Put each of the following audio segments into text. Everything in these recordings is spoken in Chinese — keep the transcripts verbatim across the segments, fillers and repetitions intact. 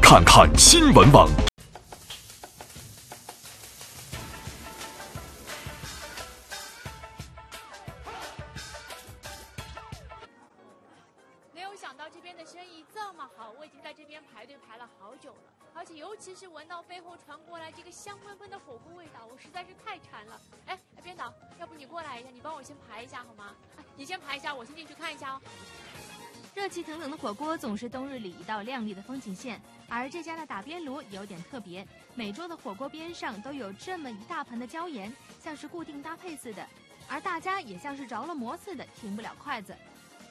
看看新闻网。 没有想到这边的生意这么好，我已经在这边排队排了好久了，而且尤其是闻到背后传过来这个香喷喷的火锅味道，我实在是太馋了。哎，编导，要不你过来一下，你帮我先排一下好吗？哎，你先排一下，我先进去看一下哦。 热气腾腾的火锅总是冬日里一道亮丽的风景线，而这家的打边炉有点特别，每桌的火锅边上都有这么一大盆的椒盐，像是固定搭配似的，而大家也像是着了魔似的停不了筷子。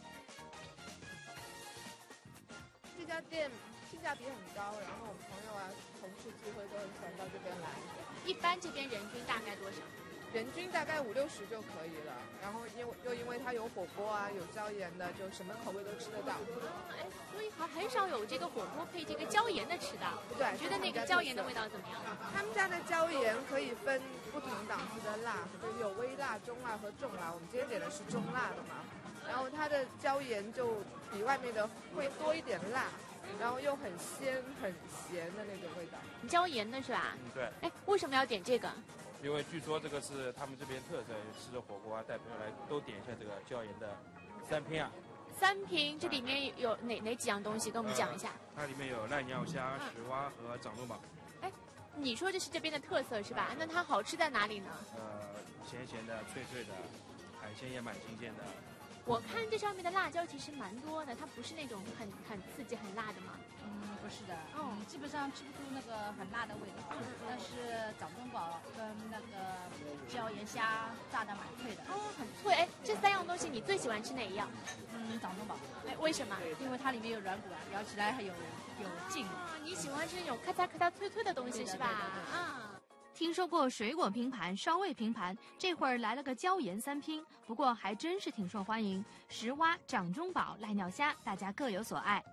这家店性价比很高，然后我们朋友啊、同事聚会都很喜欢到这边来。 一般这边人均大概多少？ 人均大概五六十就可以了，然后因为又因为它有火锅啊，有椒盐的，就什么口味都吃得到。 哎，所以还很少有这个火锅配这个椒盐的吃的。 对， 你觉得那个椒盐的味道怎么样？ 他们家的椒盐可以分不同档次的辣，就是有微辣、中辣和重辣。我们今天点的是中辣的嘛，然后它的椒盐就比外面的会多一点辣，然后又很鲜很咸的那种味道。 椒盐的是吧？ 嗯，对。 哎，为什么要点这个？ 因为据说这个是他们这边特色，吃着火锅啊，带朋友来都点一下这个椒盐的三拼啊。 三拼，这里面有哪哪几样东西？跟我们讲一下。 呃、它里面有濑鸟虾、石蛙和掌中宝。 哎，你说这是这边的特色是吧？那它好吃在哪里呢？ 呃，咸咸的、脆脆的，海鲜也蛮新鲜的。 我看这上面的辣椒其实蛮多的，它不是那种很很刺激、很辣的吗？ 嗯，不是的， 哦、 嗯，基本上吃不出那个很辣的味道。嗯、但是掌中宝跟那个椒盐虾炸的蛮脆的。 哦，很脆。哎，这三样东西你最喜欢吃哪一样？ 嗯，掌中宝。 哎，为什么？ 因为它里面有软骨啊，咬起来还有有劲。 啊，你喜欢吃那种咔嚓咔嚓脆脆的东西是吧？啊。 听说过水果拼盘、烧味拼盘，这会儿来了个椒盐三拼，不过还真是挺受欢迎。石蛙、掌中宝、濑鸟虾，大家各有所爱。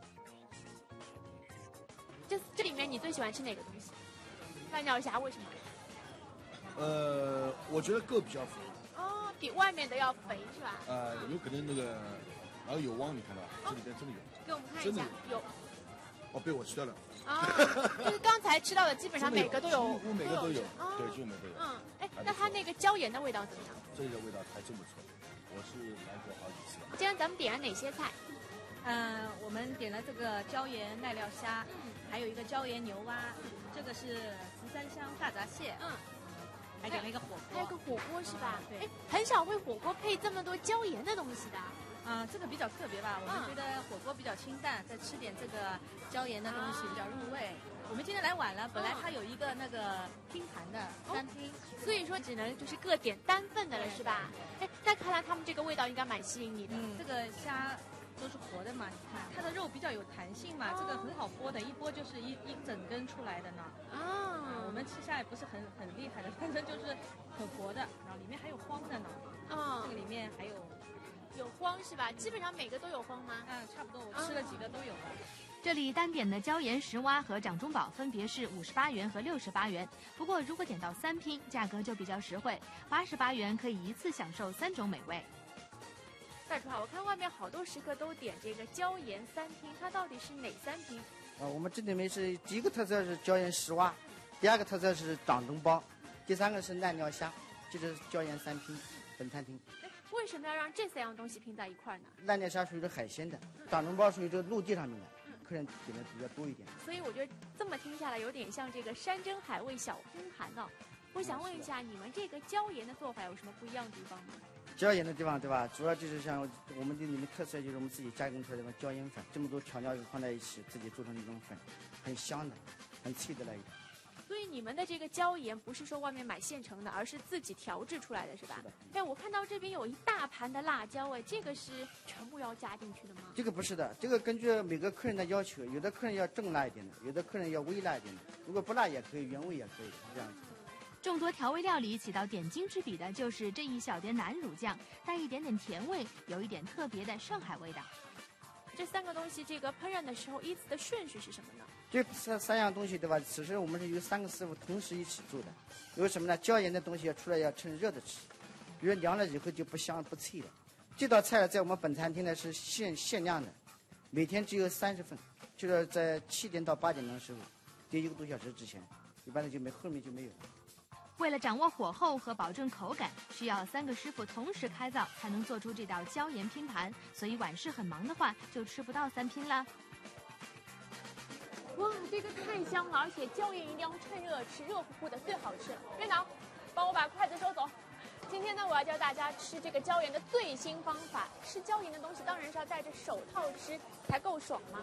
这这里面你最喜欢吃哪个东西？濑鸟虾为什么？ 呃，我觉得够比较肥。 哦，比外面的要肥是吧？ 呃，有可能那个，然后有汪，你看到吧？这里边真的有。 给我们看一下，有。 哦，被我吃掉了。 啊，就是刚才吃到的，基本上每个都有， 几乎每个都有，对，几乎每个都有。 嗯，哎，那它那个椒盐的味道怎么样？ 这个味道还真不错，我是来过好几次。 今天咱们点了哪些菜？ 嗯，我们点了这个椒盐濑料虾，嗯，还有一个椒盐牛蛙，这个是十三香大闸蟹，嗯，还点了一个火锅， 还有个火锅是吧？ 对， 哎，很少为火锅配这么多椒盐的东西的。 啊、嗯，这个比较特别吧？我们觉得火锅比较清淡，再吃点这个椒盐的东西比较入味。啊、我们今天来晚了，本来它有一个那个拼盘的三拼、 哦，所以说只能就是各点单份的了，是吧？哎，那看来他们这个味道应该蛮吸引你的。 嗯，这个虾都是活的嘛，你看它的肉比较有弹性嘛，哦、这个很好剥的，一剥就是一一整根出来的呢。啊、嗯，我们吃下来不是很很厉害的，反正就是很活的，然后里面还有黄的呢。啊、嗯，这个里面还有。 有荤是吧？基本上每个都有荤吗？ 嗯，差不多，我吃了几个都有了。 这里单点的椒盐石蛙和掌中宝分别是五十八元和六十八元，不过如果点到三拼，价格就比较实惠，八十八元可以一次享受三种美味。 大厨好，我看外面好多食客都点这个椒盐三拼，它到底是哪三拼？ 啊，我们这里面是第一个特色是椒盐石蛙，第二个特色是掌中宝，第三个是濑鸟虾，这就是椒盐三拼，本餐厅。 为什么要让这三样东西拼在一块呢？ 濑鸟虾属于这海鲜的，掌中宝属于这陆地上面的，嗯、客人点的比较多一点。 所以我觉得这么听下来，有点像这个山珍海味小拼盘呢、哦。我想问一下，你们这个椒盐的做法有什么不一样的地方吗？ 椒盐的地方，对吧？主要就是像我们这里面特色，就是我们自己加工出来的椒盐粉，这么多调料放在一起，自己做成一种粉，很香的，很脆的那一种。 所以你们的这个椒盐不是说外面买现成的，而是自己调制出来的，是吧？ 是的。 哎，我看到这边有一大盘的辣椒，哎，这个是全部要加进去的吗？ 这个不是的，这个根据每个客人的要求，有的客人要重辣一点的，有的客人要微辣一点的，如果不辣也可以，原味也可以，这样子。 众多调味料里起到点睛之笔的就是这一小碟南乳酱，带一点点甜味，有一点特别的上海味道。 这三个东西，这个烹饪的时候依次的顺序是什么呢？ 这三三样东西，对吧？此时我们是由三个师傅同时一起做的。有什么呢？椒盐的东西要出来要趁热的吃，比如凉了以后就不香不脆了。这道菜在我们本餐厅呢是限限量的，每天只有三十份。 就是在七点到八点的时候，第一个多小时之前，一般的就没后面就没有。 为了掌握火候和保证口感，需要三个师傅同时开灶才能做出这道椒盐拼盘，所以晚市很忙的话就吃不到三拼了。 哇，这个太香了，而且椒盐一定要趁热吃，热乎乎的最好吃了。院长，帮我把筷子收走。今天呢，我要教大家吃这个椒盐的最新方法。吃椒盐的东西当然是要戴着手套吃才够爽嘛。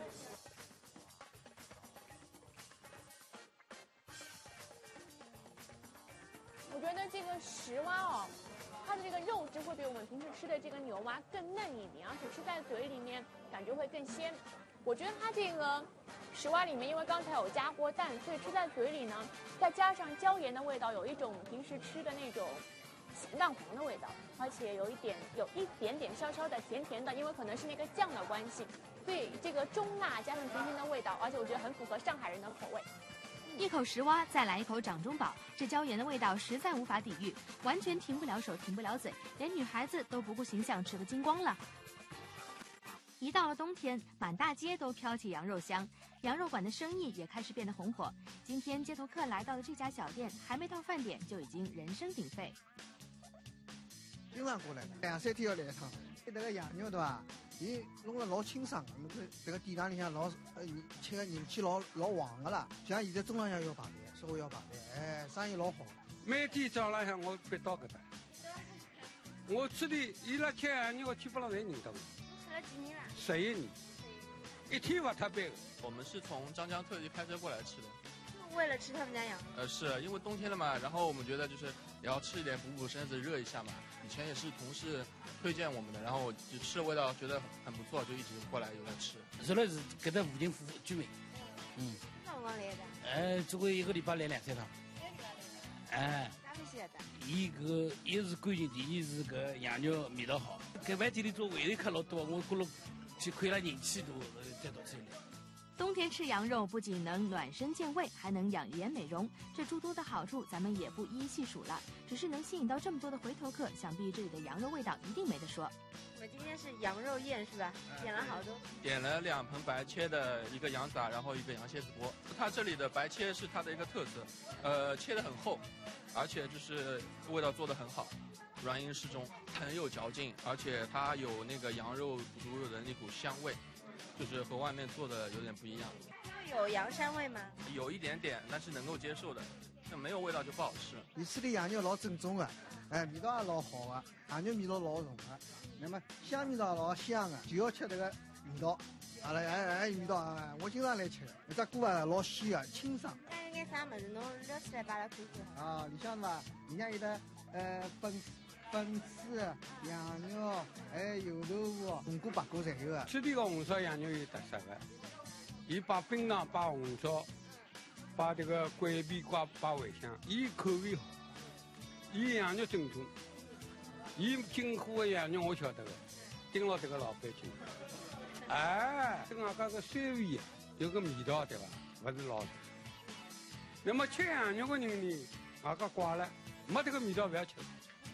我觉得这个石蛙哦，它的这个肉质会比我们平时吃的这个牛蛙更嫩一点，而且吃在嘴里面感觉会更鲜。我觉得它这个石蛙里面，因为刚才有加过蛋，所以吃在嘴里呢，再加上椒盐的味道，有一种平时吃的那种咸蛋黄的味道，而且有一点有一点点稍稍的甜甜的，因为可能是那个酱的关系，所以这个中辣加上甜甜的味道，而且我觉得很符合上海人的口味。 一口石蛙，再来一口掌中宝，这椒盐的味道实在无法抵御，完全停不了手，停不了嘴，连女孩子都不顾形象吃个精光了。一到了冬天，满大街都飘起羊肉香，羊肉馆的生意也开始变得红火。今天街头客来到的这家小店，还没到饭点就已经人声鼎沸。 经常过来的，两三天要来一趟。这个羊肉对吧？伊弄得老清爽的，那个这个店堂里向老呃，吃个人气老老旺的啦。像现在中浪向要排队，稍微要排队，哎，生意老好。 每天早浪向我必到搿搭，我吃的伊拉吃羊肉，我基本上侪认得我。 吃了几年了？ 十一年，一天不脱班。 我们是从张江特地开车过来吃的。 为了吃他们家羊肉？ 呃，是因为冬天了嘛，然后我们觉得就是也要吃一点补补身子，热一下嘛。以前也是同事推荐我们的，然后就吃的味道觉得很不错，就一直过来有来吃。 原来是搿搭附近居民，嗯。 哪辰光来的？ 哎，这个一个礼拜来两三趟。哎。 哪欢喜来的？ 伊搿一是干净，第二是搿羊肉味道好。搿饭店里做胃里客老多，我觉着去看伊拉人气大，再到这里。 冬天吃羊肉不仅能暖身健胃，还能养颜美容，这诸多的好处咱们也不一一细数了。只是能吸引到这么多的回头客，想必这里的羊肉味道一定没得说。 我们今天是羊肉宴是吧？点了好多。 点了两盆白切的，一个羊杂，然后一个羊蝎子锅。它这里的白切是它的一个特色，呃，切得很厚，而且就是味道做得很好，软硬适中，很有嚼劲，而且它有那个羊肉独有的那股香味。就是和外面做的有点不一样。 有羊膻味吗？ 有一点点，但是能够接受的。那没有味道就不好吃。 你吃的羊肉老正宗的，哎，味道也老好的，羊肉味道老重的，那么香味道老香的，就要吃这个味道。阿拉哎哎味道啊，我经常来吃的，那只锅啊老鲜的，清爽。 还有眼啥么子？侬聊起来把它看看。 啊，里向嘛，里向有的呃粉粉丝、羊肉，还有油豆腐、红锅白锅侪有的。 这里个红烧羊肉有特色的，伊把冰糖、把红烧、把这个桂皮瓜、把茴香，伊口味好，伊羊肉正宗。伊进货的羊肉我晓得的，盯牢这个老板进。哎，这个外加个酸味有个味道对吧？不是老。那么吃羊肉的人呢，外加挂了，没这个味道不要吃。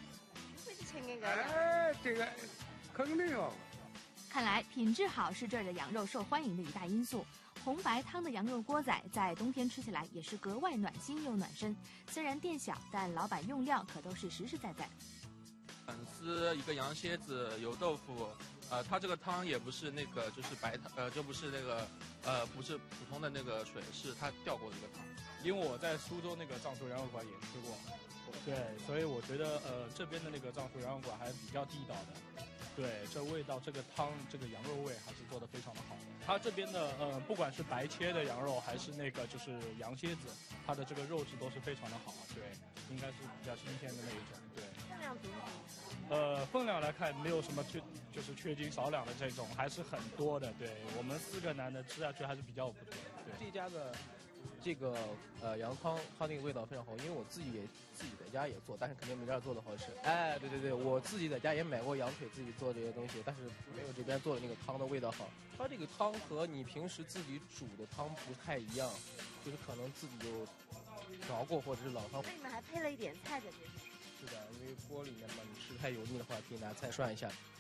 哎，这个肯定要。 看来品质好是这儿的羊肉受欢迎的一大因素。红白汤的羊肉锅仔在冬天吃起来也是格外暖心又暖身。虽然店小，但老板用料可都是实实在在。 粉丝一个羊蝎子，油豆腐，呃，它这个汤也不是那个就是白汤，呃，就不是那个呃不是普通的那个水，是它调过的一个汤。 因为我在苏州那个藏书羊肉馆也吃过。对，所以我觉得呃这边的那个藏书羊肉馆还比较地道的，对，这味道这个汤这个羊肉味还是做的非常的好的。它这边的呃不管是白切的羊肉还是那个就是羊蝎子，它的这个肉质都是非常的好，对，应该是比较新鲜的那一种，对。 分量多吗？ 呃，分量来看没有什么缺就是缺斤少两的这种，还是很多的，对我们四个男的吃下去还是比较有补贴，对。 这家的。这个呃羊汤，它那个味道非常好，因为我自己也自己在家也做，但是肯定没这儿做的好吃。哎，对对对，我自己在家也买过羊腿，自己做这些东西，但是没有这边做的那个汤的味道好。它这个汤和你平时自己煮的汤不太一样，就是可能自己就调过或者是老汤。 那你们还配了一点菜在这里？ 是的，因为锅里面嘛，你吃太油腻的话，可以拿菜涮一下。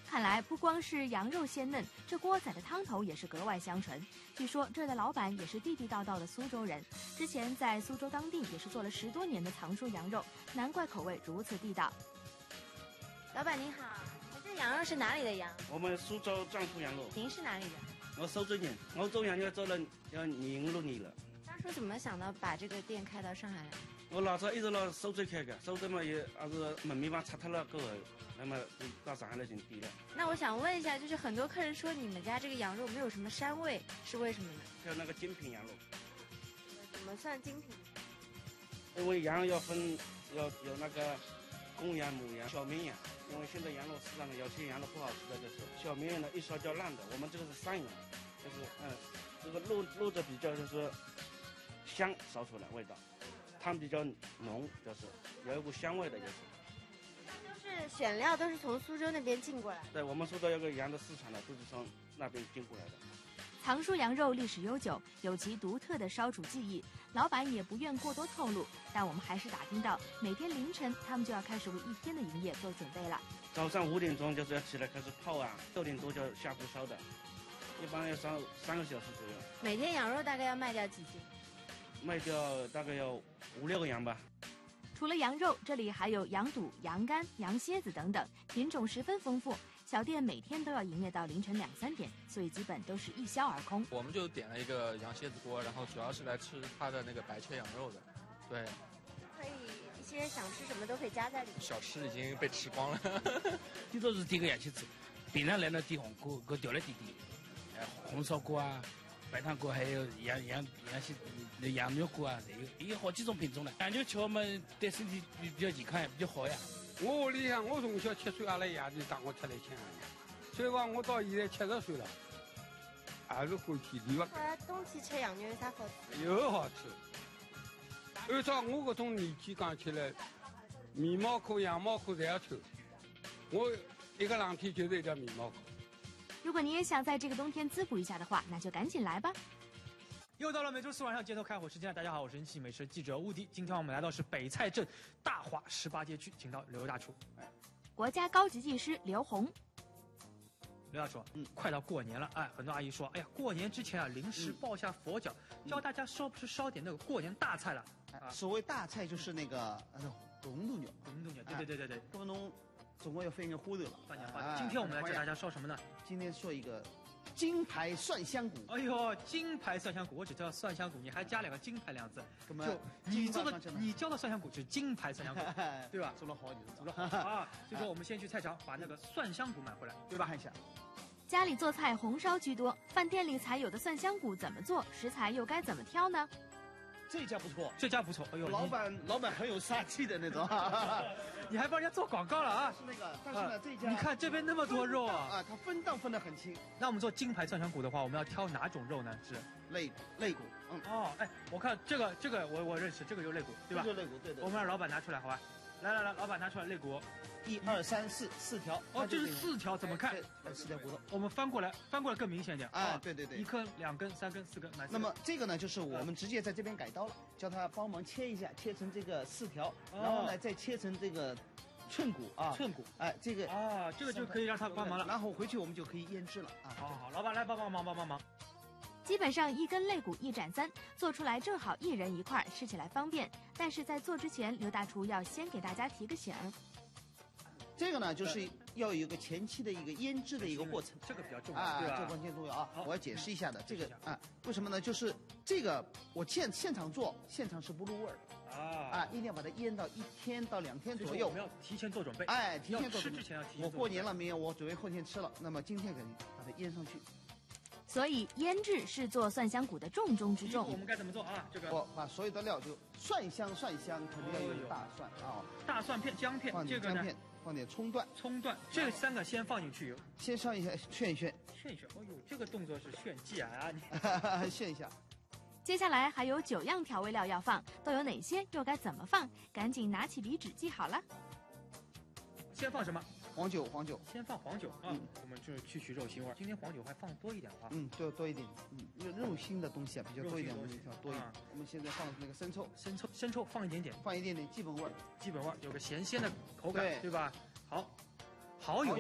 看来不光是羊肉鲜嫩，这锅仔的汤头也是格外香醇。据说这儿的老板也是地地道道的苏州人，之前在苏州当地也是做了十多年的藏书羊肉，难怪口味如此地道。 老板您好，这羊肉是哪里的羊？ 我们苏州藏书羊肉。 您是哪里人？ 我苏州人，我做羊肉做了要廿六年了。 当初怎么想到把这个店开到上海来？ 我老早一直到苏州开的，苏州嘛也还是门面房拆脱了过后，那么到上海来寻店了。 那我想问一下，就是很多客人说你们家这个羊肉没有什么膻味，是为什么呢？ 叫那个精品羊肉。 怎么算精品？ 因为羊要分要有那个公羊、母羊、小绵羊。因为现在羊肉市场上有些羊肉不好吃的，就是小绵羊的一烧就烂的，我们这个是山羊，就是嗯，这个肉肉的比较就是香，烧出来味道。汤比较浓，就是有一股香味的，就是。 就是选料都是从苏州那边进过来。 对，我们苏州有个羊的市场的，都是从那边进过来的。 藏书羊肉历史悠久，有其独特的烧煮技艺，老板也不愿过多透露，但我们还是打听到，每天凌晨他们就要开始为一天的营业做准备了。 早上五点钟就是要起来开始泡啊，六点多就要下锅烧的，一般要烧三个小时左右。 每天羊肉大概要卖掉几斤？ 卖掉大概要五六个羊吧。 除了羊肉，这里还有羊肚、羊肝、羊蝎子等等，品种十分丰富。小店每天都要营业到凌晨两三点，所以基本都是一销而空。 我们就点了一个羊蝎子锅，然后主要是来吃它的那个白切羊肉的。对， 可以一些想吃什么都可以加在里面。 小吃已经被吃光了。 最多是点个羊蝎子，平常来呢点红锅，给调来点点，呃，红烧锅啊。白汤锅还有羊羊羊蝎那羊肉锅啊，有有好几种品种的。羊肉吃我们对身体比比较健康，比较好呀。 我屋里向我从小七岁阿拉爷就带我出来吃，所以讲我到现在七十岁了，还是欢喜离不开。 冬天吃羊肉有啥好吃？ 有好吃。按照我这种年纪讲起来，面毛裤、羊毛裤侪要穿。我一个两天就是一条面毛裤。 如果你也想在这个冬天滋补一下的话，那就赶紧来吧。 又到了每周四晚上街头开火时间了，大家好，我是人气美食记者乌迪。今天我们来到是北蔡镇大华十八街区，请到刘大厨。 国家高级技师刘红。 刘大厨，嗯，快到过年了，哎，很多阿姨说，哎呀，过年之前啊，临时抱一下佛脚，嗯、教大家烧不是烧点那个过年大菜了。 啊、所谓大菜就是那个呃红豆肉， 红豆肉，对对对对对。 那么侬总共要分一个花头了。 半年花头。今天我们来教大家烧什么呢？ 今天说一个金牌蒜香骨。 哎呦，金牌蒜香骨，我只知道蒜香骨，你还加两个金牌两个字。 那么你做的，你教的蒜香骨是金牌蒜香骨，对吧？ 做了好，你做了好啊。所以说我们先去菜场把那个蒜香骨买回来，对吧？ 看一下。 家里做菜红烧居多，饭店里才有的蒜香骨怎么做？食材又该怎么挑呢？ 这家不错， 这家不错。哎呦， 老板老板很有杀气的那种。 你还帮人家做广告了啊？ 是那个，但是呢，这家你看这边那么多肉啊， 啊，它分档分得很清。 那我们做金牌蒜香骨的话，我们要挑哪种肉呢？是肋肋骨。 嗯。哦，哎，我看这个这个我我认识，这个有肋骨，对吧？ 这就肋骨，对的。 我们让老板拿出来，好吧？来来来，老板拿出来肋骨， 一二三四四条。 哦，这是四条，怎么看？ 四条骨头。 我们翻过来，翻过来更明显一点。 啊，对对对。 一根、两根、三根、四根， 那么这个呢，就是我们直接在这边改刀了，叫他帮忙切一下，切成这个四条，然后呢再切成这个寸骨啊。 寸骨。 哎，这个啊，这个就可以让他帮忙了。 然后回去我们就可以腌制了啊。 好好好，老板来帮帮忙，帮帮忙。 基本上一根肋骨一斩三，做出来正好一人一块，吃起来方便。但是在做之前，刘大厨要先给大家提个醒。 这个呢，就是要有一个前期的一个腌制的一个过程， 这个比较重要， 啊， 对吧？ 这关键重要啊！我要解释一下的，这个啊，为什么呢？就是这个我现现场做，现场是不入味儿的啊啊，一定要把它腌到一天到两天左右。 我们要提前做准备， 哎，提前做准备。吃之前要提前。 我过年了没有？我准备后天吃了，那么今天可以把它腌上去。 所以腌制是做蒜香骨的重中之重。 我们该怎么做啊？这个我把所有的料就蒜香蒜香，肯定要有大蒜啊， 大蒜片、姜片， 放点姜片，放点葱段， 葱段，这三个先放进去， 先上一下炫一炫， 炫一炫。哦呦，这个动作是炫技啊！ 你炫一下。 接下来还有九样调味料要放，都有哪些？又该怎么放？赶紧拿起笔纸记好了。 先放什么？ 黄酒，黄酒， 先放黄酒啊，嗯、我们就是去取肉腥味。今天黄酒还放多一点啊， 嗯，对，多一点，嗯，肉肉腥的东西啊比较多一点，我们要多一点。 啊、 我们现在放那个生抽， 生抽，生抽放一点点， 放一点点基本味儿， 基本味儿有个咸鲜的口感， 对, 对吧？好，蚝油，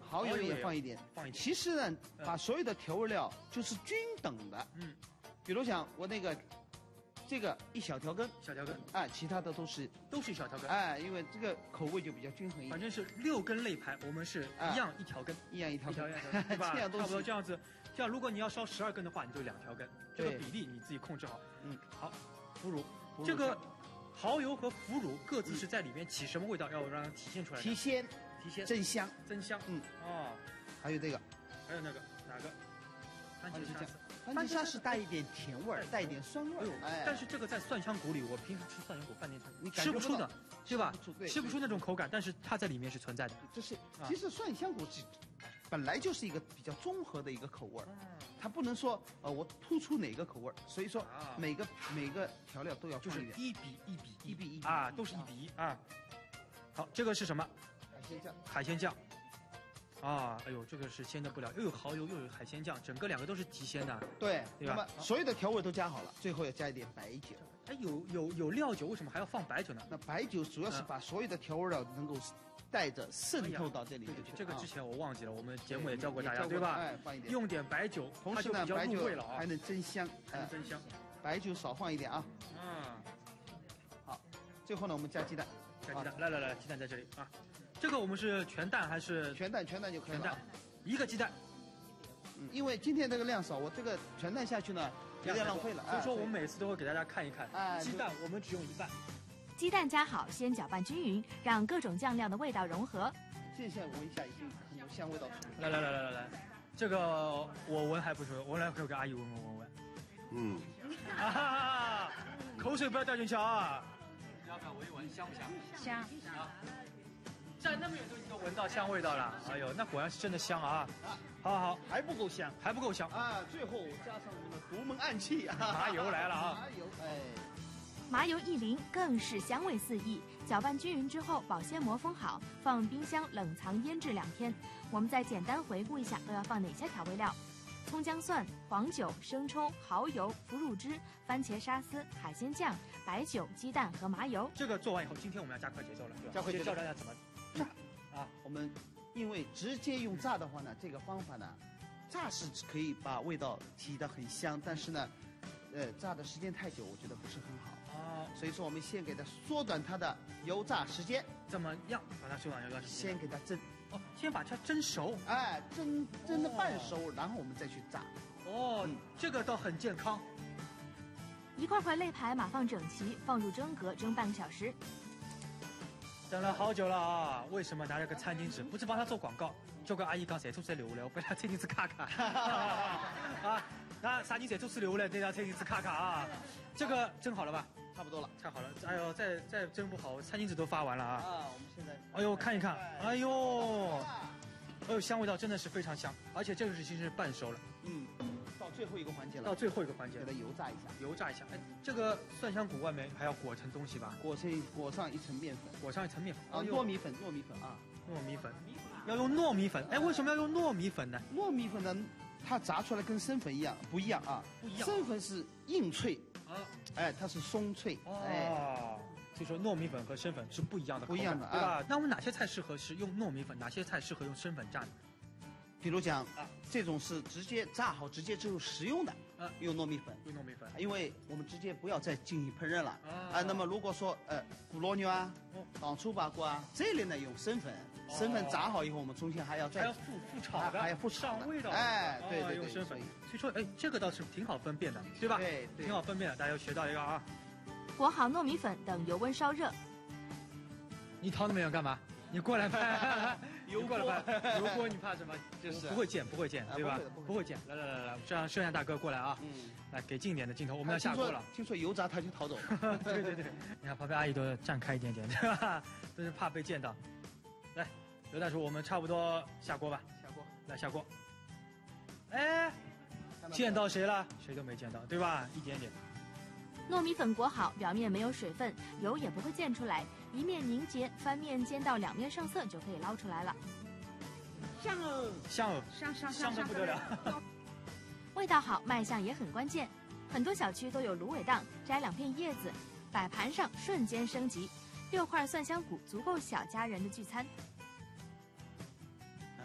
蚝油也放一点。 放一点。 其实呢，把所有的调味料就是均等的。 嗯。 比如讲我那个，这个一小条根。 小条根。 哎，其他的都是都是一小条根。 哎，因为这个口味就比较均衡一点。 反正是六根肋排，我们是一样一条根， 一样一条根， 对吧？ 这样都差不多这样子。这样，如果你要烧十二根的话，你就两条根，这个比例你自己控制好。 嗯， 好，腐乳，这个蚝油和腐乳各自是在里面起什么味道，要让它体现出来。 提鲜， 提鲜， 增香， 增香。 嗯， 哦， 还有这个， 还有那个哪个？番茄沙司。 番茄沙是带一点甜味儿，带一点酸味儿。哎， 但是这个在蒜香骨里，我平时吃蒜香骨饭店你吃不出的，对吧？ 对， 吃不出那种口感，但是它在里面是存在的。 这是，其实蒜香骨是。本来就是一个比较综合的一个口味儿，它不能说呃我突出哪个口味儿，所以说每个每个调料都要就是一比一比一比一啊，都是一比一啊。好，这个是什么？ 海鲜酱。 海鲜酱。啊，哎呦，这个是鲜的不了，又有蚝油又有海鲜酱，整个两个都是提鲜的。 对， 对吧？ 那么所有的调味都加好了，最后要加一点白酒。 哎，有有有料酒，为什么还要放白酒呢？ 那白酒主要是把所有的调味料能够带着渗透到这里面去。 这个之前我忘记了，我们节目也教过大家，对吧？ 哎，放一点。 用点白酒， 同时呢，白酒还能增香， 还能增香。 白酒少放一点啊。 嗯。 好，最后呢，我们加鸡蛋。 加鸡蛋，来来来，鸡蛋在这里啊。这个我们是全蛋还是？ 全蛋，全蛋就可以了。 全蛋，一个鸡蛋。 嗯，因为今天这个量少，我这个全蛋下去呢，有点浪费了。 所以说我们每次都会给大家看一看，鸡蛋我们只用一半。 鸡蛋加好，先搅拌均匀，让各种酱料的味道融合。 现在闻一下，已经很有香味道出来。来来来来来，这个我闻还不错，我来给阿姨闻闻闻闻。 嗯。 啊哈哈！口水不要掉进去啊！要不要闻一闻，香不香？ 香。 啊！站那么远都已经闻到香味道了，哎呦，那果然是真的香啊！好好好， 还不够香， 还不够香啊！最后加上我们的独门暗器啊， 麻油来了啊！ 麻油，哎。 麻油一淋，更是香味四溢。搅拌均匀之后，保鲜膜封好，放冰箱冷藏腌制两天。我们再简单回顾一下都要放哪些调味料：葱姜蒜、黄酒、生抽、蚝油、腐乳汁、番茄沙司、海鲜酱、白酒、鸡蛋和麻油。 这个做完以后，今天我们要加快节奏了， 加快节奏， 教大家怎么炸啊！我们因为直接用炸的话呢，这个方法呢，炸是可以把味道提得很香，但是呢，呃，炸的时间太久，我觉得不是很好。 哦， 所以说我们先给它缩短它的油炸时间。 怎么样把它缩短油炸时间？ 先给它蒸。 哦，先把它蒸熟。 哎，蒸蒸的半熟，然后我们再去炸。 哦，嗯、这个倒很健康。 一块块肋排码放整齐，放入蒸格蒸半个小时。 等了好久了啊！为什么拿了个餐巾纸？不是帮他做广告，交关阿姨讲侪做出来留下来，我被他餐巾纸卡卡。啊，那啥人侪做出留下来，那张餐巾纸卡卡啊！这个蒸好了吧？ 差不多了， 太好了！哎呦，再再蒸不好，餐巾纸都发完了啊！ 啊，我们现在， 哎呦，看一看，哎呦，哎呦，香味道真的是非常香，而且这个是其实是半熟了。 嗯，到最后一个环节了。 到最后一个环节， 给它油炸一下， 油炸一下。哎，这个蒜香骨外面还要裹层东西吧？ 裹上裹上一层面粉， 裹上一层面粉啊，糯米粉，糯米粉啊， 糯米粉，要用糯米粉。哎，为什么要用糯米粉呢？ 糯米粉呢，它炸出来跟生粉一样，不一样啊， 不一样。 生粉是硬脆。啊，哎，它是松脆，哎， 所以说糯米粉和生粉是不一样的， 不一样的， 对吧？那我们哪些菜适合是用糯米粉，哪些菜适合用生粉炸呢？ 比如讲啊，这种是直接炸好直接就食用的， 啊， 用糯米粉， 用糯米粉， 因为我们直接不要再进行烹饪了啊。那么如果说呃咕罗牛啊、糖醋排骨啊这类呢，用生粉，生粉炸好以后，我们中间还要再还要复复炒的， 还要复炒上味道， 哎，对对对， 用生粉。所以说，哎，这个倒是挺好分辨的，对吧？ 对， 挺好分辨的，大家又学到一个啊。 裹好糯米粉，等油温烧热。 你掏那么远干嘛？你过来拍， 油过来拍，油锅你怕什么？ 就是不会溅，不会溅，对吧？不会溅。来来来来，这样摄像大哥过来啊，嗯，来给近点的镜头，我们要下锅了。 听说油炸他就逃走。 对对对，你看旁边阿姨都站开一点点，对吧？都是怕被溅到。来，刘大叔，我们差不多下锅吧。 下锅， 来下锅。哎，溅到谁了？谁都没溅到，对吧？一点点。 糯米粉裹好，表面没有水分，油也不会溅出来，一面凝结，翻面煎到两面上色就可以捞出来了。 香哦， 香哦， 香香香得不得了。 味道好，卖相也很关键。很多小区都有芦苇档，摘两片叶子，摆盘上瞬间升级。六块蒜香骨足够小家人的聚餐。 啊，这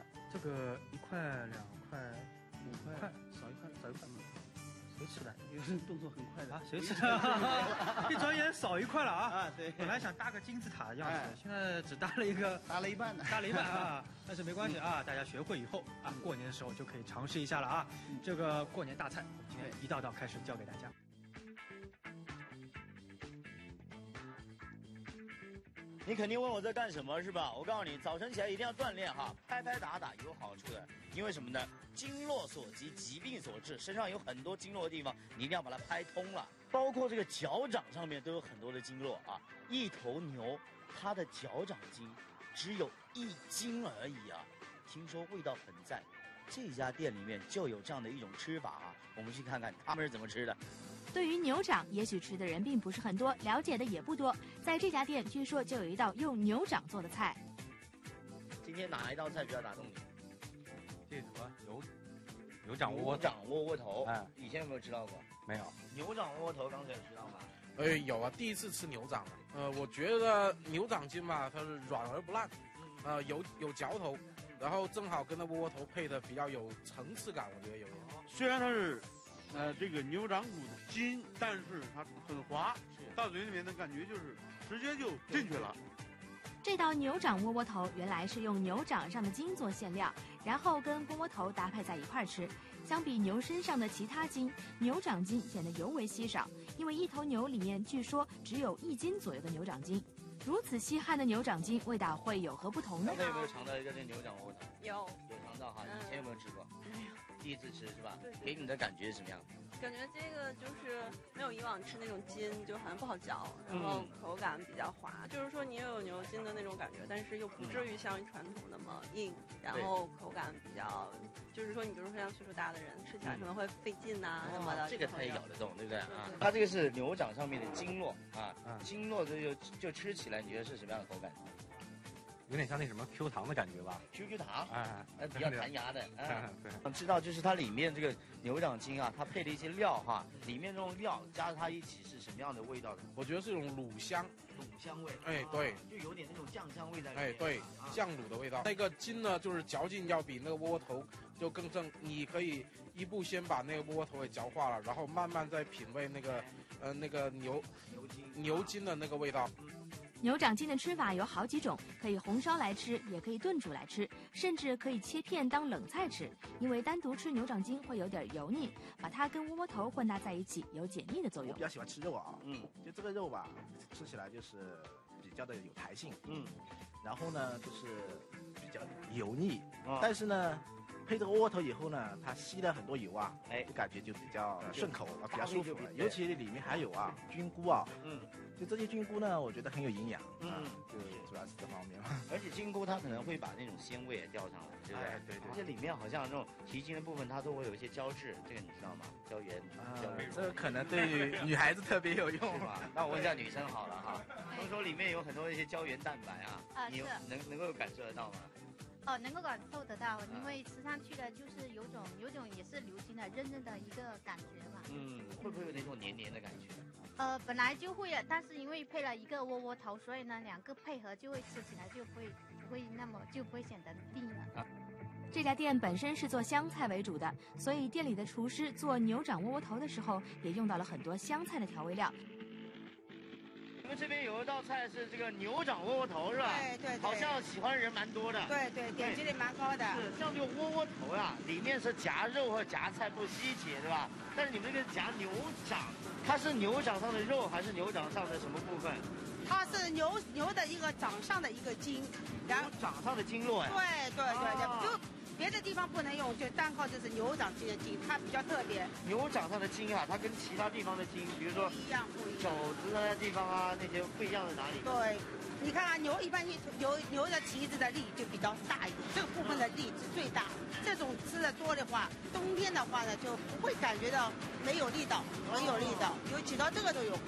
个一块、两块、 五块，少一块，少一块。 谁吃的？ 有人动作很快的啊，谁吃的？一转眼少一块了啊！ 啊，对。 本来想搭个金字塔的样子，哎、现在只搭了一个， 搭了一半的， 搭了一半啊。但是没关系啊，大家学会以后啊，过年的时候就可以尝试一下了啊。嗯、这个过年大菜，我们今天一道道开始教给大家。 你肯定问我在干什么是吧？我告诉你，早晨起来一定要锻炼哈，拍拍打打有好处的。因为什么呢？经络所及，疾病所致，身上有很多经络的地方，你一定要把它拍通了。包括这个脚掌上面都有很多的经络啊。一头牛，它的脚掌筋只有一斤而已啊。听说味道很赞，这家店里面就有这样的一种吃法啊。我们去看看他们是怎么吃的。 对于牛掌，也许吃的人并不是很多，了解的也不多。在这家店，据说就有一道用牛掌做的菜。 今天哪一道菜比较打动你？ 这什么牛牛掌窝牛掌窝窝头？ 哎， 以前有没有吃到过？ 没有。 牛掌窝窝头刚才有吃到吗？ 哎，有啊，第一次吃牛掌了。呃，我觉得牛掌筋吧，它是软而不烂，呃，有有嚼头，然后正好跟那窝窝头配的比较有层次感，我觉得有点。 虽然它是。呃，这个牛掌骨的筋，但是它很滑，到嘴里面的感觉就是直接就进去了。 这道牛掌窝窝头原来是用牛掌上的筋做馅料，然后跟窝窝头搭配在一块吃。相比牛身上的其他筋，牛掌筋显得尤为稀少，因为一头牛里面据说只有一斤左右的牛掌筋。如此稀罕的牛掌筋，味道会有何不同呢？ 刚才有没有尝到一个这牛掌窝头？ 有， 有尝到哈。以前有没有吃过？ 没有。 第一次吃是吧？ 对。 给你的感觉是什么样？ 感觉这个就是没有以往吃那种筋，就好像不好嚼，然后口感比较滑。嗯、就是说你也有牛筋的那种感觉，但是又不至于像传统那么硬，嗯、然后口感比较，就是说你比如说像岁数大的人吃起来可能会费劲呐、啊、什么的。 这个它也咬得动，对不对啊？它这个是牛掌上面的经络啊，经络这就就吃起来，你觉得是什么样的口感？ 有点像那什么 Q 糖的感觉吧 ？Q Q 糖， 哎， 呃，比较弹牙的， 哎，对。 我知道，就是它里面这个牛掌筋啊，它配的一些料哈，里面这种料加上它一起是什么样的味道的？ 我觉得是一种卤香， 卤香味。 哎，对， 就有点那种酱香味在里面。 哎，对，酱卤的味道。那个筋呢，就是嚼劲要比那个窝窝头就更正，你可以一步先把那个窝窝头给嚼化了，然后慢慢再品味那个，呃，那个牛牛筋牛筋的那个味道。 牛掌筋的吃法有好几种，可以红烧来吃，也可以炖煮来吃，甚至可以切片当冷菜吃。因为单独吃牛掌筋会有点油腻，把它跟窝窝头混搭在一起，有解腻的作用。 我比较喜欢吃肉啊，嗯，就这个肉吧，吃起来就是比较的有弹性，嗯，然后呢就是比较油腻，嗯、但是呢。配这个窝窝头以后呢，它吸了很多油啊，哎，就感觉就比较顺口啊，比较舒服了。尤其里面还有啊菌菇啊，嗯，就这些菌菇呢，我觉得很有营养，嗯，就主要是这方面嘛。 而且菌菇它可能会把那种鲜味也调上来，对不对？对对。而且里面好像那种提筋的部分，它都会有一些胶质，这个你知道吗？胶原，胶原。 这个可能对于女孩子特别有用， 是吧？那我问一下女生好了哈，他们说里面有很多一些胶原蛋白啊， 啊， 你能能够感受得到吗？ 哦，能够感受得到，因为吃上去的就是有种有种也是流心的韧韧的一个感觉嘛。 嗯，会不会有那种黏黏的感觉？ 呃，本来就会，但是因为配了一个窝窝头，所以呢，两个配合就会吃起来就不会不会那么就不会显得腻了。啊这家店本身是做湘菜为主的，所以店里的厨师做牛掌窝窝头的时候，也用到了很多湘菜的调味料。 你们这边有一道菜是这个牛掌窝窝头是吧？ 对对对， 好像喜欢的人蛮多的。 对对，点击率蛮高的。 是，像这个窝窝头呀、啊，里面是夹肉或夹菜不稀奇，对吧？但是你们这个夹牛掌，它是牛掌上的肉还是牛掌上的什么部分？ 它是牛牛的一个掌上的一个筋， 然后掌上的经络呀。 对对对对， 啊、 就。别的地方不能用，就单靠就是牛掌筋的筋，它比较特别。 牛掌上的筋啊，它跟其他地方的筋，比如说不一样，不一样。 肘子的地方啊，那些不一样在哪里？ 对，你看啊，牛一般牛牛的蹄子的力就比较大一点，这个部分的力是最大。这种吃的多的话，冬天的话呢，就不会感觉到没有力道，很有力道，有起到这个作用。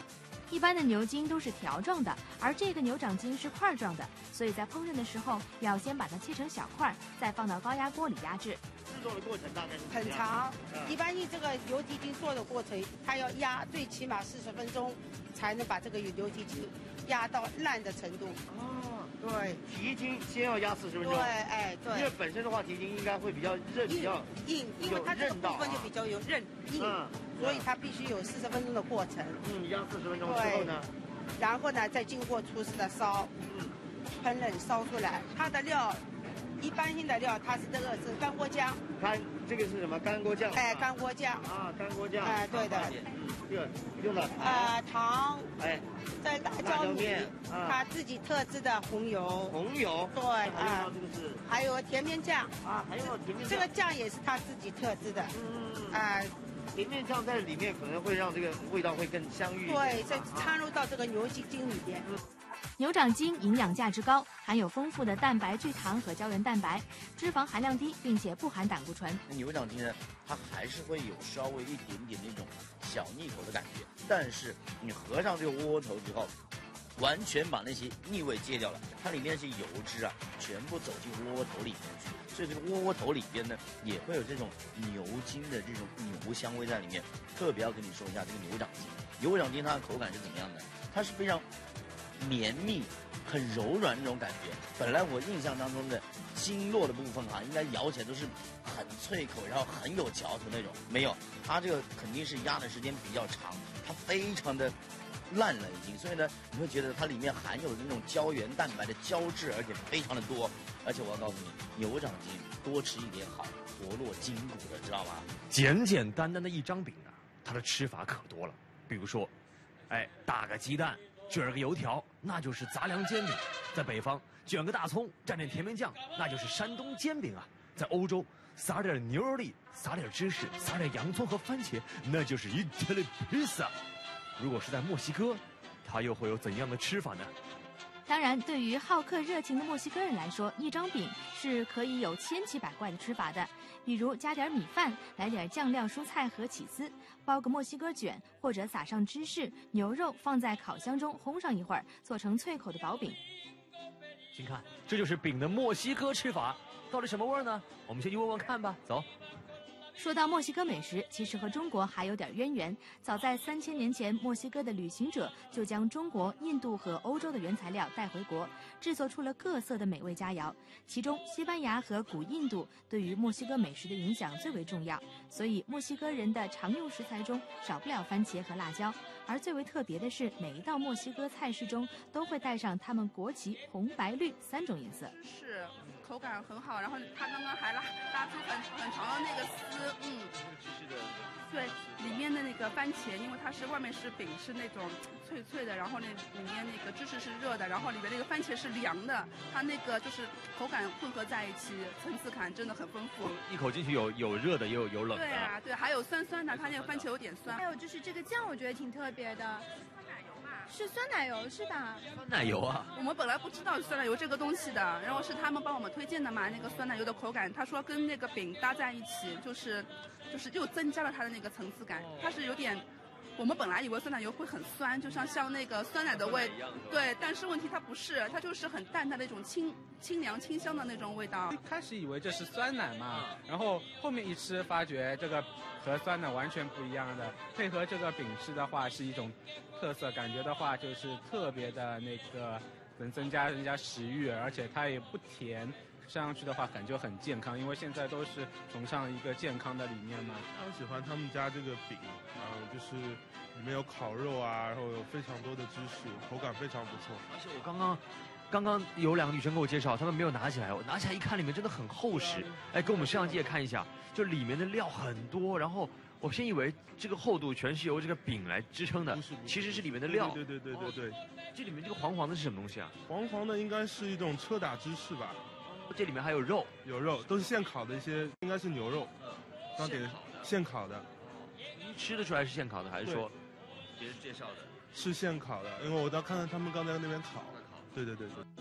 一般的牛筋都是条状的，而这个牛掌筋是块状的，所以在烹饪的时候要先把它切成小块，再放到高压锅里压制。 制作的过程大概是很长，一般你这个牛蹄筋做的过程，它要压最起码四十分钟，才能把这个牛蹄筋压到烂的程度。 哦， 对， 蹄筋先要压四十分钟。 对，哎，对。 因为本身的话，蹄筋应该会比较韧，比较硬，因为它这个部分就比较有韧硬， 嗯， 所以它必须有四十分钟的过程。 嗯，压四十分钟之后呢？ 然后呢，再经过厨师的烧，嗯，烹饪烧出来，它的料。一般性的料，它是这个是干锅酱， 干这个是什么？干锅酱。 哎，干锅酱。 啊，干锅酱。 哎，对的。 嗯，这个用的。 啊，糖。 哎。 在辣椒米，它自己特制的红油。 红油。 对啊。 这个是。 还有甜面酱。 啊，还有甜面酱。 这个酱也是他自己特制的。 嗯。 啊。 甜面酱在里面可能会让这个味道会更香郁。 对，再掺入到这个牛筋筋里边。 牛掌筋营养价值高，含有丰富的蛋白聚糖和胶原蛋白，脂肪含量低，并且不含胆固醇。 牛掌筋呢，它还是会有稍微一点点那种小腻口的感觉，但是你合上这个窝窝头之后，完全把那些腻味戒掉了，它里面那些油脂啊，全部走进窝窝头里面去，所以这个窝窝头里边呢，也会有这种牛筋的这种牛香味在里面。特别要跟你说一下这个牛掌筋，牛掌筋它的口感是怎么样的？它是非常绵密、很柔软那种感觉。本来我印象当中的筋络的部分啊，应该咬起来都是很脆口，然后很有嚼头那种。没有，它这个肯定是压的时间比较长，它非常的烂了已经。所以呢，你会觉得它里面含有的那种胶原蛋白的胶质，而且非常的多。而且我要告诉你，牛掌筋多吃一点好，活络筋骨的，知道吗？ 简简单单的一张饼啊，它的吃法可多了。比如说，哎，打个鸡蛋。卷个油条，那就是杂粮煎饼；在北方卷个大葱，蘸点甜面酱，那就是山东煎饼啊；在欧洲撒点牛肉粒，撒点芝士，撒点洋葱和番茄，那就是 Italy pizza。如果是在墨西哥，它又会有怎样的吃法呢？ 当然，对于好客热情的墨西哥人来说，一张饼是可以有千奇百怪的吃法的。比如加点米饭，来点酱料、蔬菜和起司，包个墨西哥卷，或者撒上芝士、牛肉，放在烤箱中烘上一会儿，做成脆口的薄饼。 请看，这就是饼的墨西哥吃法，到底什么味儿呢？我们先去问问看吧。走。 说到墨西哥美食，其实和中国还有点渊源。早在三千年前，墨西哥的旅行者就将中国、印度和欧洲的原材料带回国，制作出了各色的美味佳肴。其中，西班牙和古印度对于墨西哥美食的影响最为重要，所以墨西哥人的常用食材中少不了番茄和辣椒。而最为特别的是，每一道墨西哥菜式中都会带上他们国旗红、白、绿三种颜色。 是。口感很好，然后它刚刚还拉拉出很很长的那个丝，嗯，对，里面的那个番茄，因为它是外面是饼是那种脆脆的，然后那里面那个芝士是热的，然后里面那个番茄是凉的，它那个就是口感混合在一起，层次感真的很丰富。 一口进去有有热的，也有有冷的。 对啊，对，还有酸酸的，它那个番茄有点酸。 还有就是这个酱，我觉得挺特别的。是酸奶油是吧？ 酸奶油啊！ 我们本来不知道酸奶油这个东西的，然后是他们帮我们推荐的嘛。那个酸奶油的口感，他说跟那个饼搭在一起，就是就是又增加了它的那个层次感。它是有点，我们本来以为酸奶油会很酸，就像像那个酸奶的味，对，但是问题它不是，它就是很淡淡的那种清清凉清香的那种味道。 一开始以为这是酸奶嘛，然后后面一吃发觉这个和酸奶完全不一样的，配合这个饼吃的话是一种特色，感觉的话就是特别的那个能增加人家食欲，而且它也不甜，吃上去的话感觉很健康，因为现在都是崇尚一个健康的理念嘛。 非常喜欢他们家这个饼，嗯，就是里面有烤肉啊，然后有非常多的芝士，口感非常不错。 而且我刚刚。刚刚有两个女生给我介绍，她们没有拿起来，我拿起来一看，里面真的很厚实。哎，给我们摄像机也看一下，就里面的料很多。然后我先以为这个厚度全是由这个饼来支撑的， 不是不是其实是里面的料。 对对对对对对。 哦、这里面这个黄黄的是什么东西啊？ 黄黄的应该是一种车打芝士吧。 这里面还有肉， 有肉，都是现烤的一些，应该是牛肉。刚点现烤的。 您吃得出来是现烤的，还是说别人介绍的？ 是现烤的，因为我刚看到他们刚在那边烤。对对对对。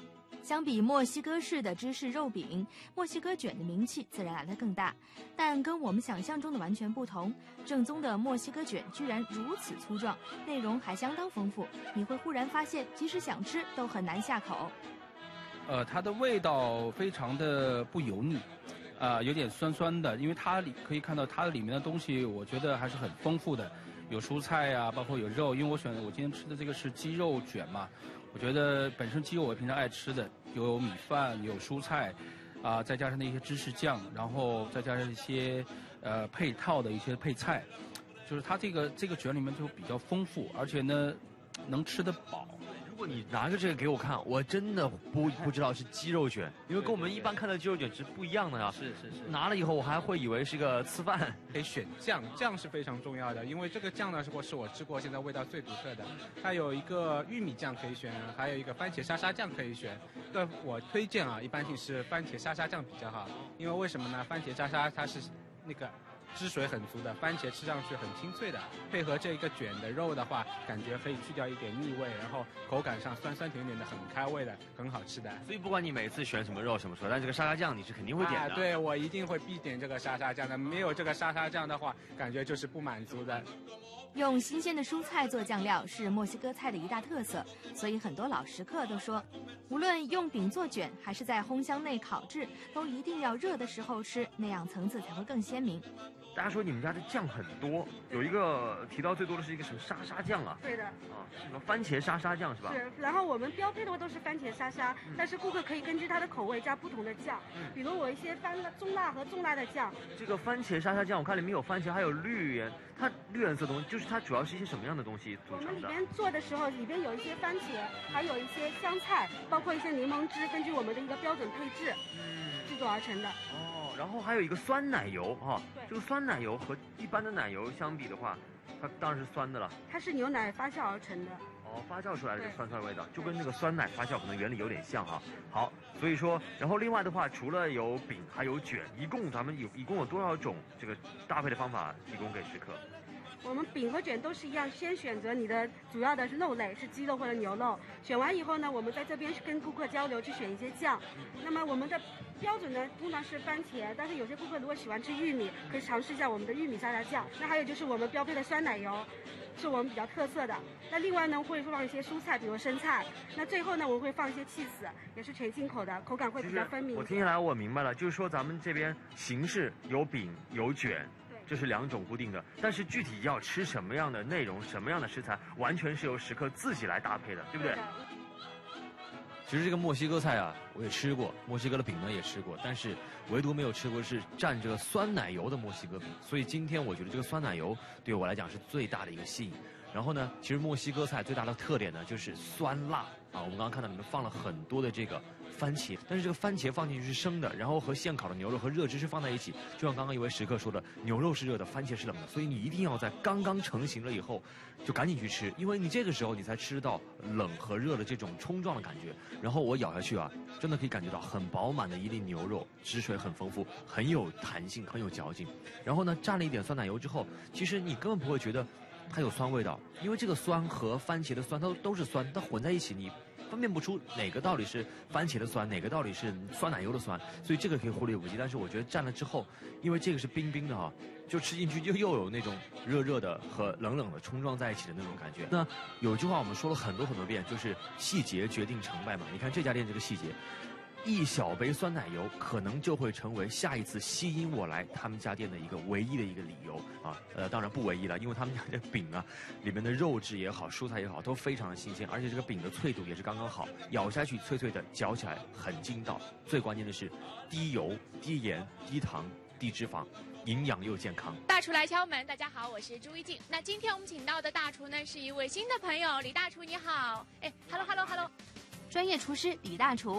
相比墨西哥式的芝士肉饼，墨西哥卷的名气自然来得更大。但跟我们想象中的完全不同，正宗的墨西哥卷居然如此粗壮，内容还相当丰富。你会忽然发现，即使想吃都很难下口。 呃，它的味道非常的不油腻，啊、呃，有点酸酸的，因为它里可以看到它的里面的东西，我觉得还是很丰富的，有蔬菜啊，包括有肉。因为我选我今天吃的这个是鸡肉卷嘛，我觉得本身鸡肉我平常爱吃的，有米饭，有蔬菜，啊、呃，再加上那些芝士酱，然后再加上一些呃配套的一些配菜，就是它这个这个卷里面就比较丰富，而且呢能吃得饱。 如果你拿着这个给我看，我真的不不知道是鸡肉卷，因为跟我们一般看的鸡肉卷是不一样的呀。 是是是。 拿了以后我还会以为是个粢饭。 可以选酱，酱是非常重要的，因为这个酱呢是我是我吃过现在味道最独特的。它有一个玉米酱可以选，还有一个番茄沙沙酱可以选。这我推荐啊，一般性是番茄沙沙酱比较好，因为为什么呢？番茄沙沙它是那个汁水很足的，番茄吃上去很清脆的，配合这一个卷的肉的话，感觉可以去掉一点腻味，然后口感上酸酸甜甜的，很开胃的，很好吃的。 所以不管你每次选什么肉什么说，但这个沙沙酱你是肯定会点的。 啊、对，我一定会必点这个沙沙酱的，没有这个沙沙酱的话，感觉就是不满足的。 用新鲜的蔬菜做酱料是墨西哥菜的一大特色，所以很多老食客都说，无论用饼做卷还是在烘箱内烤制，都一定要热的时候吃，那样层次才会更鲜明。 大家说你们家的酱很多，有一个提到最多的是一个什么沙沙酱啊？ 对的。 啊，什么番茄沙沙酱是吧？ 是。然后我们标配的话都是番茄沙沙，嗯、但是顾客可以根据他的口味加不同的酱，嗯、比如我一些番中辣和重辣的酱。 这个番茄沙沙酱，我看里面有番茄，还有绿颜，它绿颜色的东西，就是它主要是一些什么样的东西组成的？ 我们里边做的时候，里边有一些番茄，还有一些香菜，包括一些柠檬汁，根据我们的一个标准配置，嗯，制作而成的。 哦。然后还有一个酸奶油哈，这个酸奶油和一般的奶油相比的话，它当然是酸的了。 它是牛奶发酵而成的。 哦，发酵出来的这酸酸味道，就跟那个酸奶发酵可能原理有点像哈。好，所以说，然后另外的话，除了有饼还有卷，一共咱们有一共有多少种这个搭配的方法提供给食客？ 我们饼和卷都是一样，先选择你的主要的肉类，是鸡肉或者牛肉。选完以后呢，我们在这边跟顾客交流，去选一些酱。那么我们的标准呢，通常是番茄，但是有些顾客如果喜欢吃玉米，可以尝试一下我们的玉米沙拉酱。那还有就是我们标配的酸奶油，是我们比较特色的。那另外呢，会放一些蔬菜，比如生菜。那最后呢，我们会放一些起司，也是全进口的，口感会比较分明。 我听下来我明白了，就是说咱们这边形式有饼有卷。这是两种固定的，但是具体要吃什么样的内容、什么样的食材，完全是由食客自己来搭配的，对不对？其实这个墨西哥菜啊，我也吃过，墨西哥的饼呢也吃过，但是唯独没有吃过是蘸这个酸奶油的墨西哥饼。所以今天我觉得这个酸奶油对我来讲是最大的一个吸引。然后呢，其实墨西哥菜最大的特点呢就是酸辣啊，我们刚刚看到里面放了很多的这个番茄，但是这个番茄放进去是生的，然后和现烤的牛肉和热芝士放在一起，就像刚刚一位食客说的，牛肉是热的，番茄是冷的，所以你一定要在刚刚成型了以后就赶紧去吃，因为你这个时候你才吃到冷和热的这种冲撞的感觉。然后我咬下去啊，真的可以感觉到很饱满的一粒牛肉，汁水很丰富，很有弹性，很有嚼劲。然后呢，蘸了一点酸奶油之后，其实你根本不会觉得它有酸味道，因为这个酸和番茄的酸它都是酸，它混在一起你分辨不出哪个到底是番茄的酸，哪个到底是酸奶油的酸，所以这个可以忽略不计。但是我觉得蘸了之后，因为这个是冰冰的哈，就吃进去就又有那种热热的和冷冷的冲撞在一起的那种感觉。那有句话我们说了很多很多遍，就是细节决定成败嘛。你看这家店这个细节，一小杯酸奶油可能就会成为下一次吸引我来他们家店的一个唯一的一个理由啊。呃，当然不唯一了，因为他们家这饼啊，里面的肉质也好，蔬菜也好，都非常的新鲜，而且这个饼的脆度也是刚刚好，咬下去脆脆的，嚼起来很筋道。最关键的是低油、低盐、低糖、低脂肪，营养又健康。 大厨来敲门，大家好，我是朱一静。那今天我们请到的大厨呢，是一位新的朋友，李大厨你好。哎 ，hello hello hello， 专业厨师李大厨。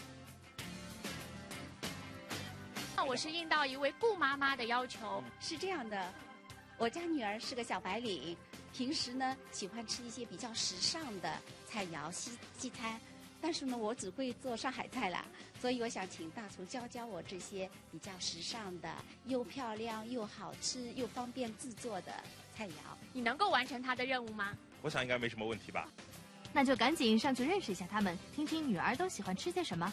我是应到一位顾妈妈的要求， 是这样的，我家女儿是个小白领，平时呢喜欢吃一些比较时尚的菜肴西西餐，但是呢我只会做上海菜啦，所以我想请大厨教教我这些比较时尚的、又漂亮又好吃又方便制作的菜肴。 你能够完成她的任务吗？ 我想应该没什么问题吧。 那就赶紧上去认识一下他们，听听女儿都喜欢吃些什么。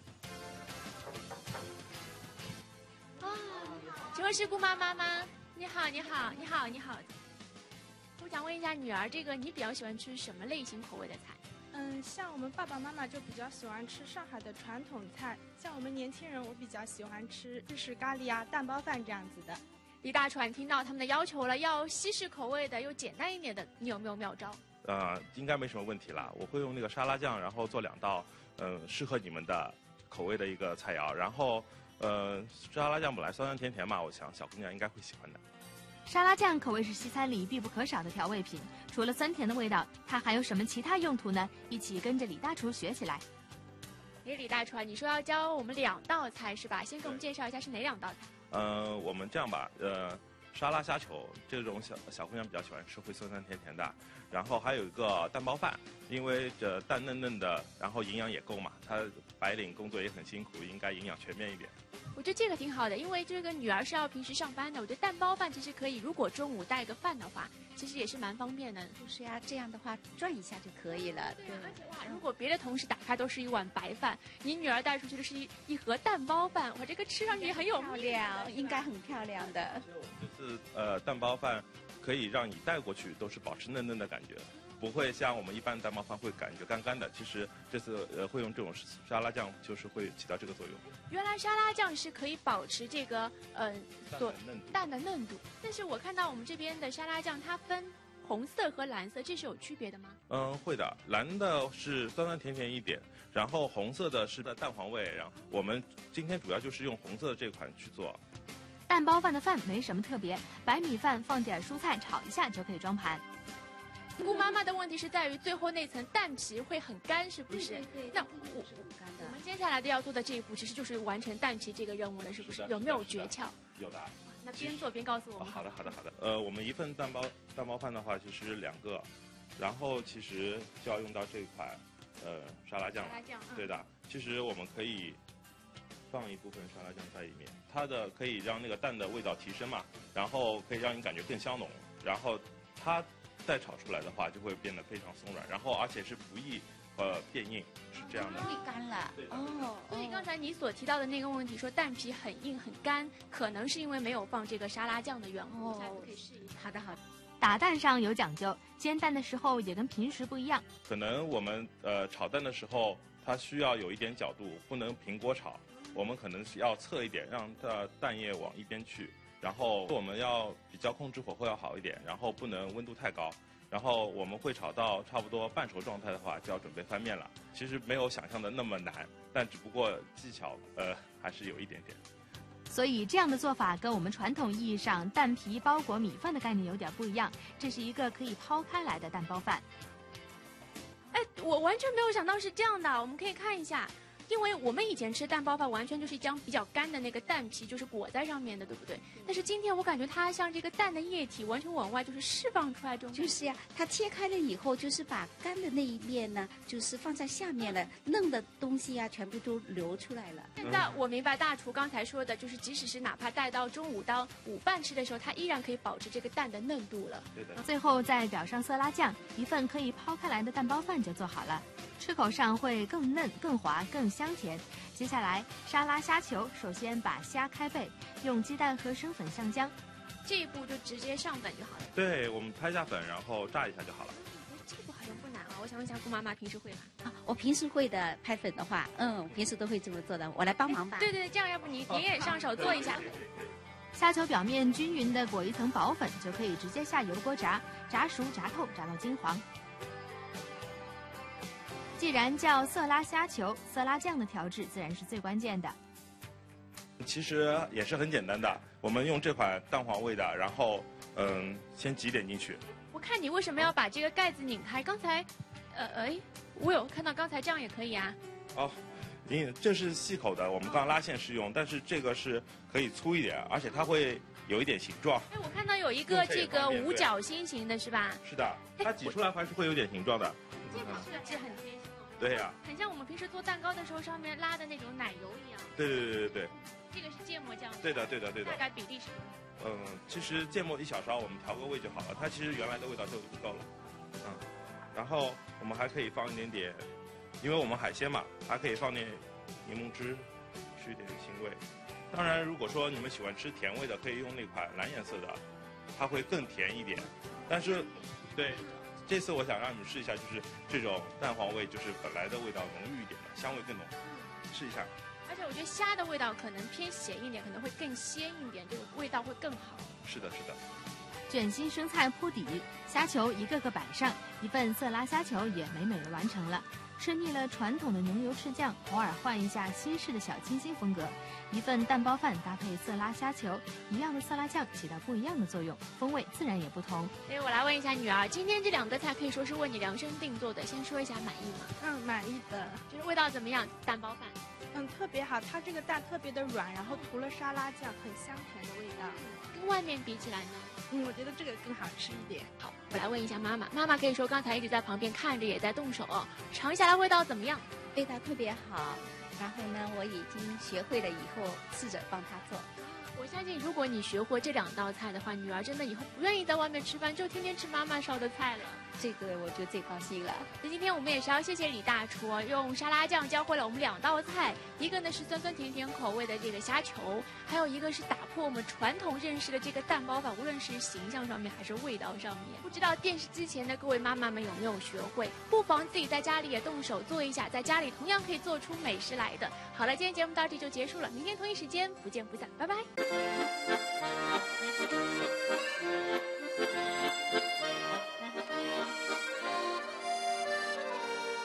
啊，请问是姑妈妈吗？你好，你好，你好，你好。我想问一下女儿，这个你比较喜欢吃什么类型口味的菜？ 嗯，像我们爸爸妈妈就比较喜欢吃上海的传统菜，像我们年轻人，我比较喜欢吃日式咖喱啊、蛋包饭这样子的。 李大传听到他们的要求了，要西式口味的，又简单一点的，你有没有妙招？ 呃，应该没什么问题啦。我会用那个沙拉酱，然后做两道，嗯、呃，适合你们的口味的一个菜肴。然后，呃，沙拉酱本来酸酸甜甜嘛，我想小姑娘应该会喜欢的。 沙拉酱可谓是西餐里必不可少的调味品，除了酸甜的味道，它还有什么其他用途呢？一起跟着李大厨学起来。 哎，李大厨，你说要教我们两道菜是吧？先给我们介绍一下是哪两道菜？ 呃，我们这样吧，呃，沙拉虾球这种小小姑娘比较喜欢吃，会酸酸甜甜的。然后还有一个蛋包饭，因为这蛋嫩嫩的，然后营养也够嘛。她白领工作也很辛苦，应该营养全面一点。 我觉得这个挺好的，因为这个女儿是要平时上班的。我觉得蛋包饭其实可以，如果中午带个饭的话，其实也是蛮方便的。 就是呀，这样的话转一下就可以了。对， 而且哇，如果别的同事打开都是一碗白饭，你女儿带出去的是一一盒蛋包饭，哇，这个吃上去很有漂亮，应该很漂亮的。 就是呃，蛋包饭可以让你带过去都是保持嫩嫩的感觉。不会像我们一般蛋包饭会感觉干干的，其实这次呃会用这种沙拉酱，就是会起到这个作用。 原来沙拉酱是可以保持这个呃做蛋的嫩度，但是我看到我们这边的沙拉酱它分红色和蓝色，这是有区别的吗？ 嗯，会的，蓝的是酸酸甜甜一点，然后红色的是的蛋黄味，然后我们今天主要就是用红色的这款去做。 蛋包饭的饭没什么特别，白米饭放点蔬菜炒一下就可以装盘。 姑妈妈的问题是在于最后那层蛋皮会很干，是不是？ 对对对， 那我我们接下来的要做的这一步，其实就是完成蛋皮这个任务了，是不是？有没有诀窍？ 有的。 那边做边告诉我们。 哦、好的，好的，好的。呃，我们一份蛋包蛋包饭的话，其实两个，然后其实就要用到这款呃沙拉酱了。 沙拉酱，嗯、 对的。其实我们可以放一部分沙拉酱在里面，它的可以让那个蛋的味道提升嘛，然后可以让你感觉更香浓，然后它。再炒出来的话，就会变得非常松软，然后而且是不易呃变硬，是这样的。 会干了。 哦，所以刚才你所提到的那个问题，说蛋皮很硬很干，可能是因为没有放这个沙拉酱的缘故。 哦， 可以试一下。 好的，好的。 打蛋上有讲究，煎蛋的时候也跟平时不一样。 可能我们呃炒蛋的时候，它需要有一点角度，不能平锅炒，我们可能是要侧一点，让它蛋液往一边去。然后我们要比较控制火候要好一点，然后不能温度太高。然后我们会炒到差不多半熟状态的话，就要准备翻面了。其实没有想象的那么难，但只不过技巧呃还是有一点点。 所以这样的做法跟我们传统意义上蛋皮包裹米饭的概念有点不一样。这是一个可以抛开来的蛋包饭。 哎，我完全没有想到是这样的。我们可以看一下。因为我们以前吃蛋包饭，完全就是一张比较干的那个蛋皮，就是裹在上面的，对不对？但是今天我感觉它像这个蛋的液体，完全往外就是释放出来这种。 就是呀，它切开了以后，就是把干的那一面呢，就是放在下面了，嫩的东西呀，全部都流出来了。 现在我明白大厨刚才说的，就是即使是哪怕带到中午当午饭吃的时候，它依然可以保持这个蛋的嫩度了。 对的。 最后再表上色拉酱，一份可以抛开来的蛋包饭就做好了。吃口上会更嫩、更滑、更香甜。接下来沙拉虾球，首先把虾开背，用鸡蛋和生粉上浆。 这一步就直接上粉就好了。 对，我们拍下粉，然后炸一下就好了。 这步好像不难啊，我想问一下姑妈妈平时会吗？ 啊，我平时会的，拍粉的话，嗯，平时都会这么做的，我来帮忙吧。 对对对，这样要不你你也上手做一下。 虾球表面均匀的裹一层薄粉，就可以直接下油锅炸，炸熟、炸透、炸到金黄。既然叫色拉虾球，色拉酱的调制自然是最关键的。 其实也是很简单的，我们用这款蛋黄味的，然后嗯，先挤点进去。 我看你为什么要把这个盖子拧开？刚才，呃，哎，我有看到刚才这样也可以啊。 哦，您这是细口的，我们刚拉线是用，但是这个是可以粗一点，而且它会有一点形状。 哎，我看到有一个这个五角星形的是吧？ 是的，它挤出来还是会有点形状的。 这个设置很贴心。 对呀、啊， 很像我们平时做蛋糕的时候上面拉的那种奶油一样。 对对对对对。 这个是芥末酱。 对的对的对的。 大概比例是？ 嗯，其实芥末一小勺，我们调个味就好了。它其实原来的味道就足够了。嗯，然然后我们还可以放一点点，因为我们海鲜嘛，还可以放点柠檬汁，去一点腥味。当然，如果说你们喜欢吃甜味的，可以用那款蓝颜色的，它会更甜一点。但是，对，这次我想让你们试一下，就是这种蛋黄味，就是本来的味道浓郁一点的，香味更浓，试一下。 而且我觉得虾的味道可能偏咸一点，可能会更鲜一点，这个味道会更好。 是的，是的。 卷心生菜铺底，虾球一个个摆上，一份色拉虾球也美美的完成了。吃腻了传统的牛油赤酱，偶尔换一下西式的小清新风格。一份蛋包饭搭配色拉虾球，一样的色拉酱起到不一样的作用，风味自然也不同。 所以我来问一下女儿，今天这两个菜可以说是为你量身定做的，先说一下满意吗？ 嗯，满意的。 就是味道怎么样？蛋包饭。 嗯，特别好，它这个蛋特别的软，然后涂了沙拉酱，很香甜的味道。 跟外面比起来呢？ 嗯，我觉得这个更好吃一点。 好，我来问一下妈妈，妈妈可以说刚才一直在旁边看着，也在动手，尝下来味道怎么样？ 味道特别好。然后呢，我已经学会了以后试着帮他做。 我相信，如果你学会这两道菜的话，女儿真的以后不愿意在外面吃饭，就天天吃妈妈烧的菜了。 这个我就最高兴了。 那今天我们也是要谢谢李大厨，用沙拉酱教会了我们两道菜，一个呢是酸酸甜甜口味的这个虾球，还有一个是打破我们传统认识的这个蛋包饭，无论是形象上面还是味道上面。不知道电视机前的各位妈妈们有没有学会？不妨自己在家里也动手做一下，在家里同样可以做出美食来的。好了，今天节目到这里就结束了，明天同一时间不见不散，拜拜。